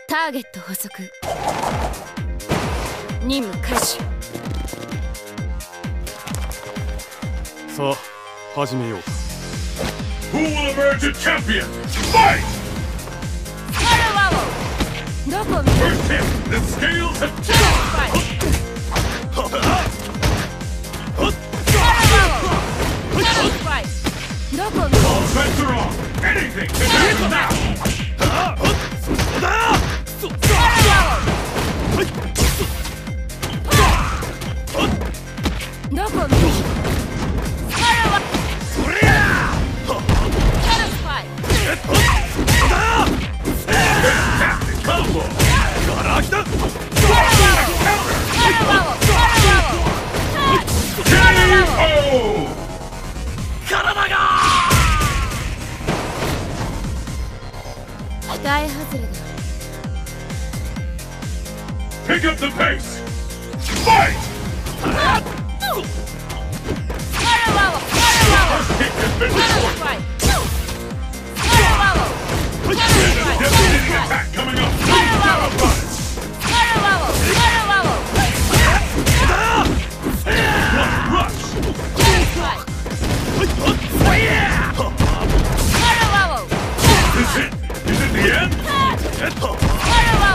ターゲット捕捉。任務開始。 さあ始めよう。 Who will emerge a champion? Fight! どこを見る？ First hit, the scales have tipped! どこを見る？ All bets are off! Anything can happen now! どこを見る？ Fantastic combo! KO! 期待外れだ。 Pick up the pace! Fight! First hit has been recorded! There's a devastating attack coming up! Power punch! Rush! Is this it? Is it the end?